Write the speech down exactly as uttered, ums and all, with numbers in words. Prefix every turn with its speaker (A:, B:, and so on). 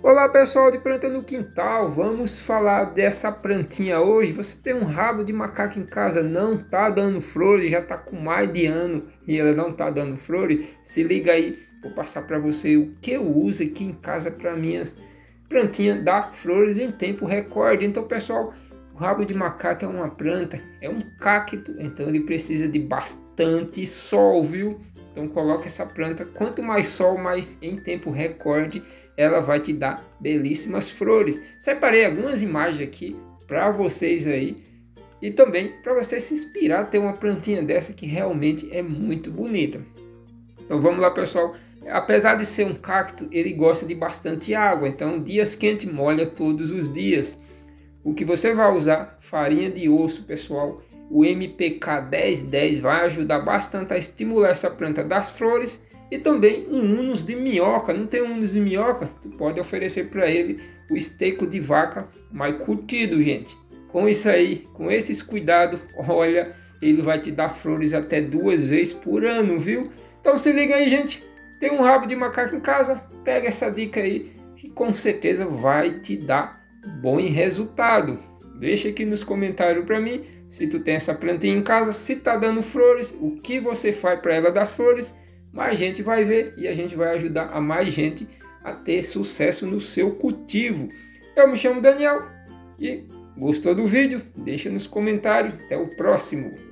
A: Olá pessoal de Planta no Quintal, vamos falar dessa plantinha hoje. Você tem um rabo de macaco em casa, não tá dando flores, já tá com mais de ano e ela não tá dando flores? Se liga aí, vou passar para você o que eu uso aqui em casa para minhas plantinhas dar flores em tempo recorde. Então pessoal, o rabo de macaco é uma planta, é um cacto, então ele precisa de bastante sol, viu? Então coloque essa planta, quanto mais sol, mais em tempo recorde ela vai te dar belíssimas flores. Separei algumas imagens aqui para vocês aí e também para você se inspirar a ter uma plantinha dessa que realmente é muito bonita. Então vamos lá pessoal, apesar de ser um cacto, ele gosta de bastante água, então dias quentes molha todos os dias. O que você vai usar? Farinha de osso pessoal, o M P K dez dez vai ajudar bastante a estimular essa planta das flores. E também um humus de minhoca. Não tem humus de minhoca? Tu pode oferecer para ele o esterco de vaca mais curtido, gente. Com isso aí, com esses cuidados, olha, ele vai te dar flores até duas vezes por ano, viu? Então se liga aí, gente. Tem um rabo de macaco em casa? Pega essa dica aí que com certeza vai te dar bom resultado. Deixa aqui nos comentários para mim se tu tem essa plantinha em casa, se tá dando flores, o que você faz para ela dar flores. Mais gente vai ver e a gente vai ajudar a mais gente a ter sucesso no seu cultivo. Eu me chamo Daniel e gostou do vídeo? Deixa nos comentários. Até o próximo.